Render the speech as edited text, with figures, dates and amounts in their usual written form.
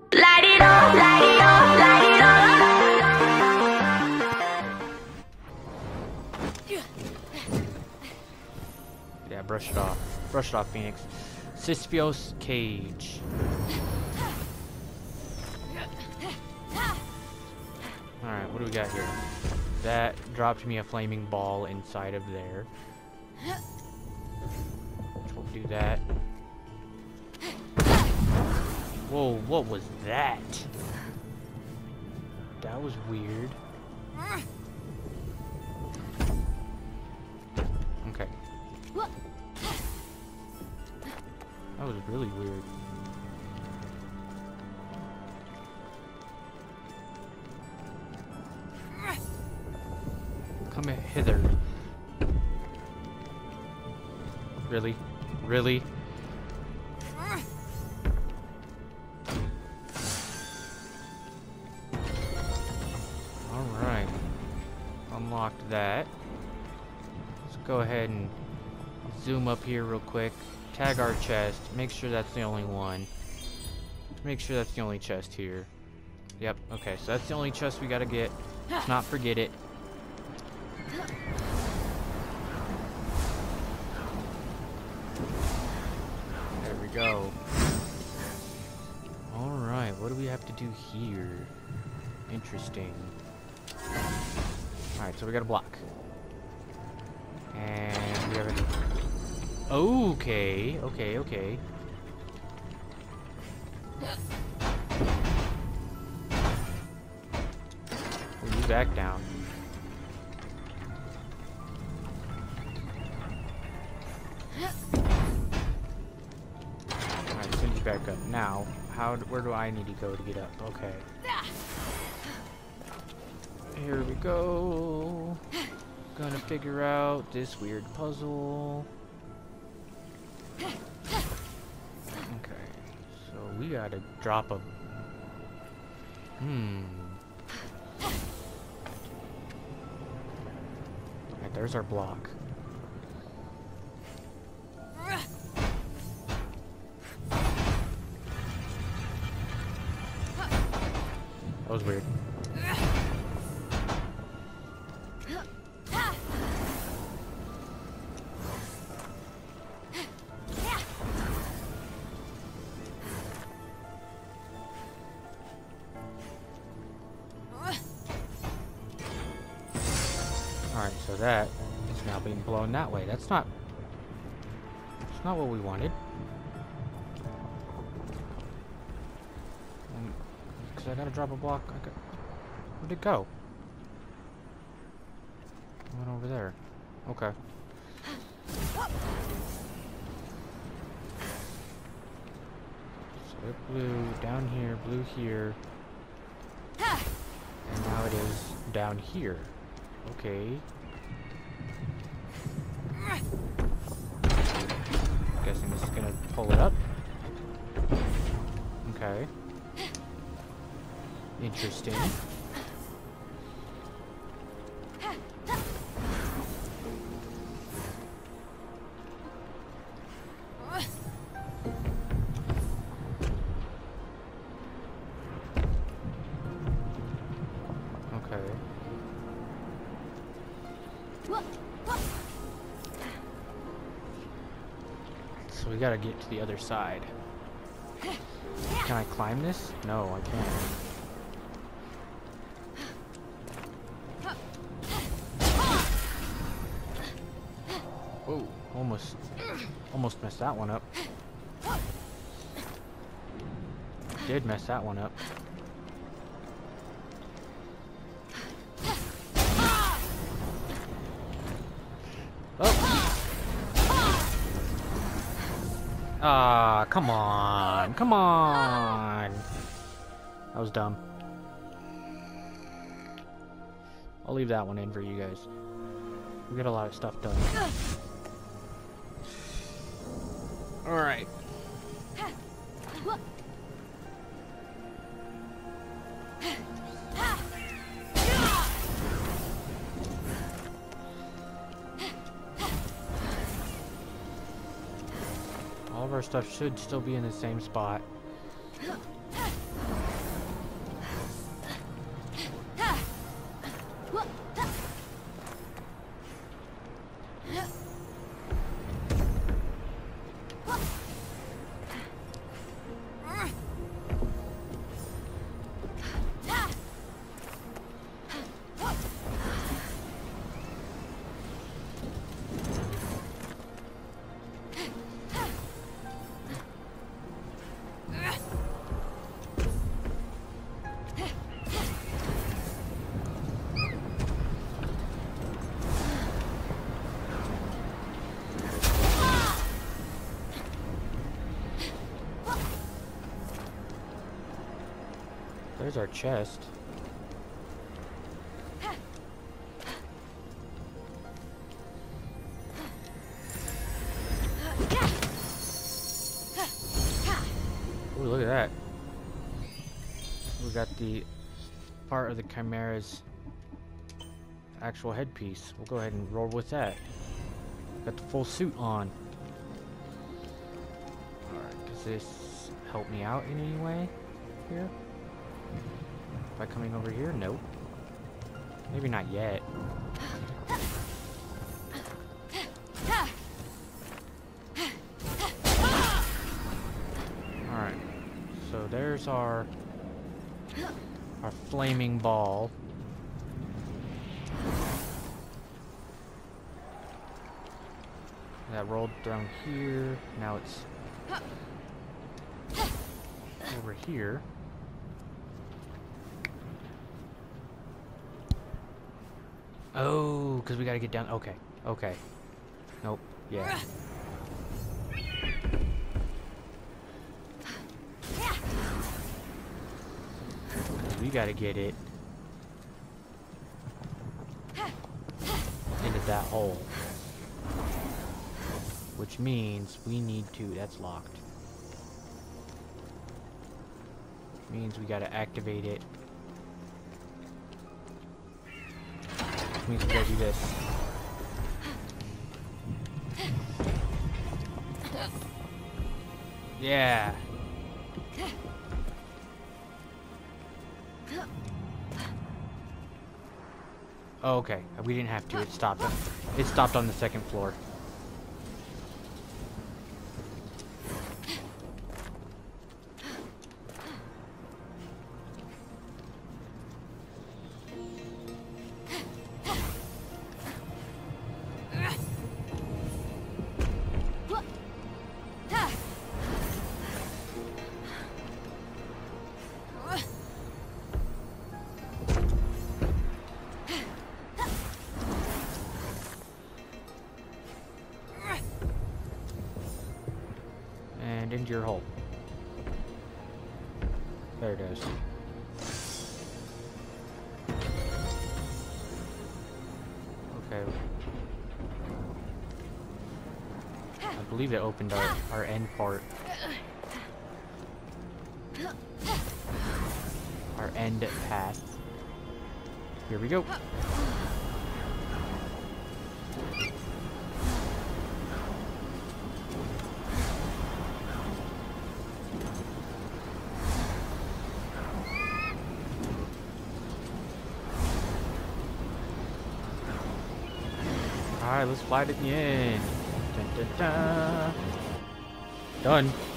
Light it up, light it up, light it up. Yeah, brush it off. Brush it off, Phoenix. Sisyphos cage. Alright, what do we got here? That dropped me a flaming ball inside of there. We'll do that. Whoa, what was that? That was weird. Okay. That was really weird. Come hither. Really? Really? Alright. Unlocked that. Let's go ahead and zoom up here real quick. Tag our chest. Make sure that's the only one. Make sure that's the only chest here. Yep, okay, so that's the only chest we gotta get. Let's not forget it. There we go. Alright, what do we have to do here? Interesting. Alright, so we got a block. And we have a... Okay, okay, okay. Pull you back down. Alright, send you back up. Now, where do I need to go to get up? Okay. Here we go. Gonna figure out this weird puzzle. Okay, so we gotta drop a... Alright, there's our block. That was weird. Alright, so that is now being blown that way. That's not what we wanted. Because I gotta drop a block. Where'd it go? It went over there. Okay. So it blew down here, blew here. And now it is down here. Okay. Guessing this is gonna pull it up. Okay. Interesting. So we gotta get to the other side. Can I climb this? No, I can't. Whoa, almost messed that one up. Did mess that one up. Ah, come on. Come on. That was dumb. I'll leave that one in for you guys. We got a lot of stuff done. Alright. All of our stuff should still be in the same spot. There's our chest. Ooh, look at that. We got the part of the Chimera's actual headpiece. We'll go ahead and roll with that. Got the full suit on. Alright, does this help me out in any way here? By coming over here? Nope. Maybe not yet. Alright. So there's our flaming ball. That rolled down here. Now it's over here. Oh, because we gotta get down. Okay. Okay. Nope. Yeah. We gotta get it into that hole. Which means we need to... That's locked. Which means we gotta activate it. Which means we gotta do this. Yeah. Oh, okay. We didn't have to. It stopped. It stopped on the second floor. And into your hole. There it is. Okay. I believe it opened our end part. Our end path. Here we go. Alright, let's fly to the end. Dun, dun, dun. Done.